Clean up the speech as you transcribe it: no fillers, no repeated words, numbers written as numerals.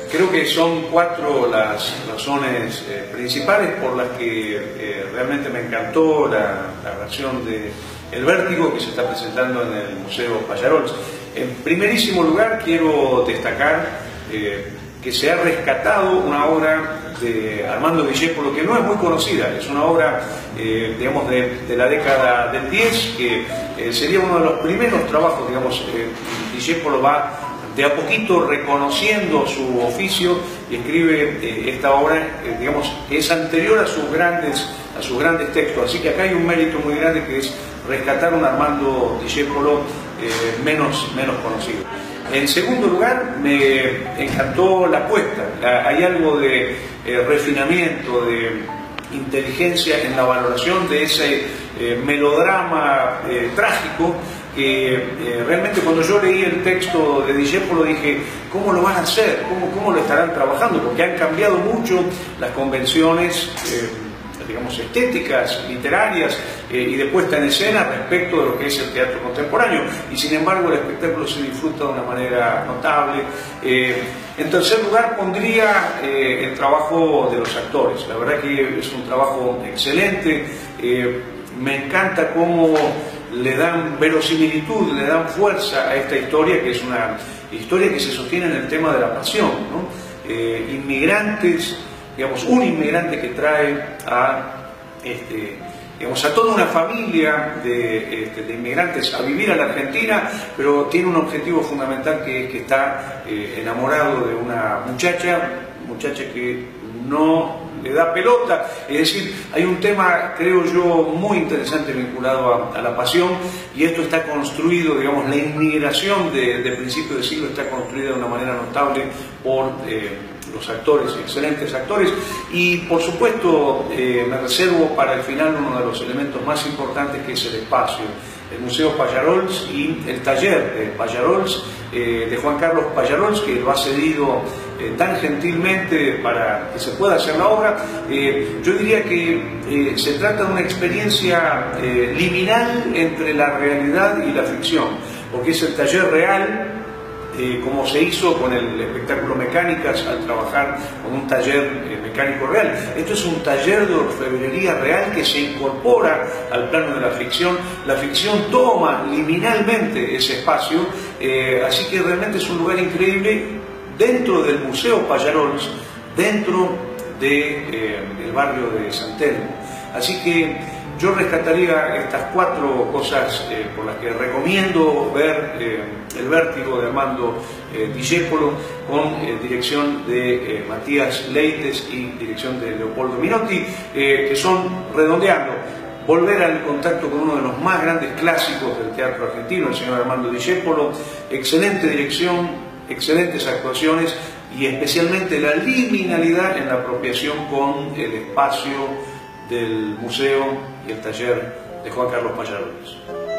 Creo que son cuatro las razones principales por las que realmente me encantó la versión de El Vértigo que se está presentando en el Museo Pallarols. En primerísimo lugar quiero destacar que se ha rescatado una obra de Armando Discépolo que no es muy conocida, es una obra digamos de la década del 10 que sería uno de los primeros trabajos, digamos, Discépolo va de a poquito reconociendo su oficio y escribe esta obra, digamos, que es anterior a sus grandes textos. Así que acá hay un mérito muy grande que es rescatar un Armando Discépolo menos conocido. En segundo lugar, me encantó la apuesta. Hay algo de refinamiento, de inteligencia en la valoración de ese melodrama trágico que realmente cuando yo leí el texto de Discépolo dije, ¿cómo lo van a hacer? ¿Cómo lo estarán trabajando? Porque han cambiado mucho las convenciones, digamos, estéticas, literarias y de puesta en escena respecto de lo que es el teatro contemporáneo. Y sin embargo el espectáculo se disfruta de una manera notable. En tercer lugar pondría el trabajo de los actores. La verdad que es un trabajo excelente. Me encanta cómo le dan verosimilitud, le dan fuerza a esta historia, que es una historia que se sostiene en el tema de la pasión, ¿no? Inmigrantes, digamos, un inmigrante que trae digamos, a toda una familia de inmigrantes a vivir a la Argentina, pero tiene un objetivo fundamental que es que está enamorado de una muchacha que no le da pelota. Es decir, hay un tema, creo yo, muy interesante vinculado a la pasión, y esto está construido, digamos, la inmigración de principio de siglo está construida de una manera notable por los actores, excelentes actores, y por supuesto me reservo para el final uno de los elementos más importantes, que es el espacio. El Museo Pallarols y el taller de Pallarols, de Juan Carlos Pallarols, que lo ha cedido tan gentilmente para que se pueda hacer la obra. Yo diría que se trata de una experiencia liminal entre la realidad y la ficción, porque es el taller real, como se hizo con el espectáculo Mecánicas al trabajar con un taller mecánico real. Esto es un taller de orfebrería real que se incorpora al plano de la ficción. La ficción toma liminalmente ese espacio, así que realmente es un lugar increíble dentro del Museo Pallarols, dentro del barrio de San Telmo. Así que yo rescataría estas cuatro cosas por las que recomiendo ver El Vértigo de Armando Discépolo, con dirección de Matías Leites y dirección de Leopoldo Minotti, que son, redondeando, volver al contacto con uno de los más grandes clásicos del teatro argentino, el señor Armando Discépolo. Excelente dirección, excelentes actuaciones y especialmente la liminalidad en la apropiación con el espacio del museo y el taller de Juan Carlos Pallarols.